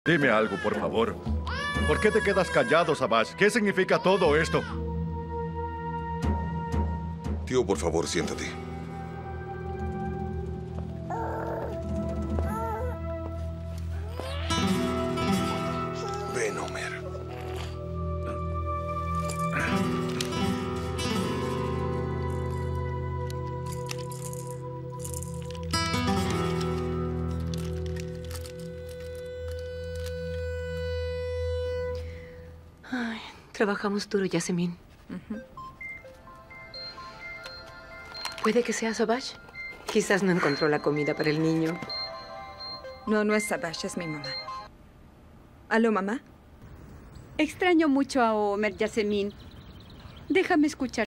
Dime algo, por favor. ¿Por qué te quedas callado, Savage? ¿Qué significa todo esto? Tío, por favor, siéntate. Ven, Homer. Ay, trabajamos duro, Yasemin. ¿Puede que sea Savage? Quizás no encontró la comida para el niño. No, no es Savage, es mi mamá. ¿Aló, mamá? Extraño mucho a Homer, Yasemin. Déjame escuchar